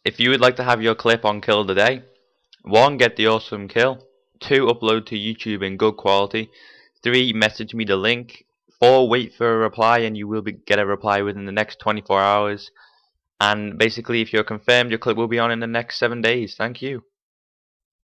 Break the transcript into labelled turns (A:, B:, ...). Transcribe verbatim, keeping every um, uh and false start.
A: If you would like to have your clip on Kill of the Day, one, get the awesome kill. Two, upload to YouTube in good quality. Three, message me the link. Four, wait for a reply, and you will be, get a reply within the next twenty-four hours. And basically, if you're confirmed, your clip will be on in the next seven days. Thank you.